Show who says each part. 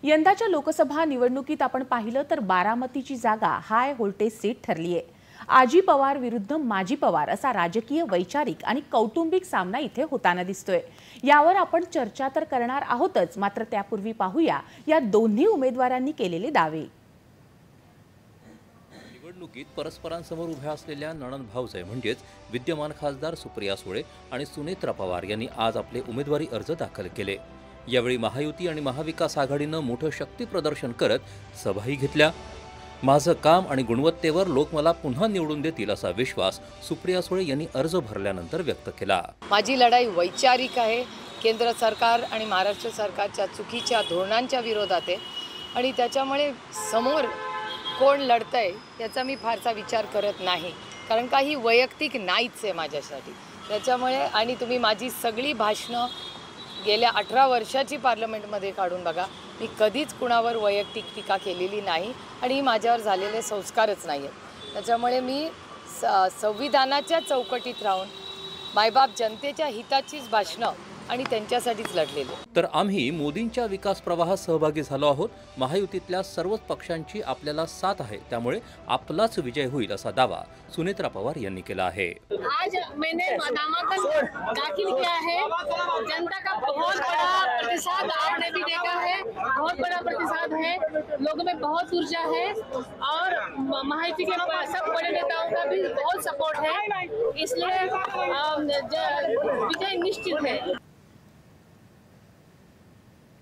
Speaker 1: यंदाच्या लोकसभा निवडणुकीत आपण पाहिलं तर बारामतीची जागा हाय व्होल्टेज सीट ठरली आहे। आजी पवार विरुद्ध माजी पवार असा राजकीय, वैचारिक आणि कौटुंबिक सामना इथे होताना दिसतोय। यावर आपण चर्चा तर करणार आहोतच, मात्र त्यापूर्वी पाहूया या दोन्ही उमेदवारांनी केलेले दावे।
Speaker 2: निवडणुकीत परस्परांसमोर उभ्या असलेल्या नणंद भाऊजाई म्हणजेच विद्यमान खासदार सुप्रिया सुळे आणि सुनेत्रा पवार यांनी आज आपले उमेदवारी अर्ज दाखल केले। यावेळी महायुती आणि महाविकास आघाडीनं मोठं शक्ती प्रदर्शन करत सभाही घेतल्या। माझं काम आणि गुणवत्तेवर लोक मला पुन्हा निवडून देतील असा विश्वास सुप्रिया सुळे यांनी अर्ज भरल्यानंतर व्यक्त केला।
Speaker 3: माझी लढाई वैचारिक आहे। केंद्र सरकार आणि महाराष्ट्र सरकारच्या चुकीच्या धोरणांच्या विरोधात आहे आणि त्याच्यामुळे समोर कोण लढतंय याचा मी फारसा विचार करत नाही, कारण काही वैयक्तिक नाहीच आहे माझ्यासाठी। त्याच्यामुळे आणि तुम्ही माझी सगळी भाषणं गेल्या 18 वर्षाची पार्लमेंटमध्ये काढून बघा, मी कधीच कुणावर वैयक्तिक टीका केलेली नाही आणि माझ्यावर झालेले संस्कारच नाही आहेत। त्याच्यामुळे मी संविधानाच्या चौकटीत राहून मायबाप जनतेच्या हिताचीच भाषणं आणि त्यांच्यासाठीच लढलेले।
Speaker 2: तर आम्ही मोदींच्या विकास प्रवाहात सहभागी झालो आहोत। महायुतीतल्या सर्वच पक्षांची आपल्याला साथ आहे, त्यामुळे आपलाच विजय होईल असा दावा सुनेत्रा पवार यांनी केला आहे।
Speaker 4: आज मैंने नामांकन दाखिल किया है। जनता का बहुत बड़ा प्रतिसाद आपने भी देखा है, बहुत बड़ा प्रतिसाद है, लोगों में बहुत ऊर्जा है और महायुति के सब बड़े नेताओं का भी बहुत सपोर्ट है, इसलिए विजय निश्चित है।